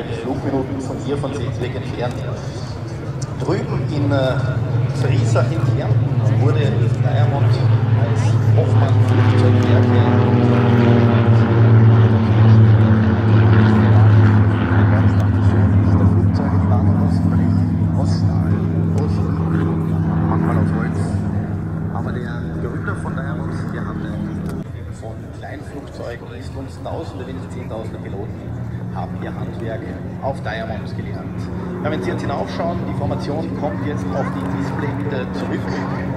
Flugminuten von hier von Selzweg entfernt. Drüben in Friesach in Kärnten wurde Diamond als Hoffmann Flugzeugwerke von Diamond. Wir haben von Kleinflugzeugen ist uns Tausende, wenn nicht Zehntausende Piloten haben ihr Handwerk auf Diamond gelernt. Ja, wenn Sie jetzt hinaufschauen, die Formation kommt jetzt auf die Display wieder zurück.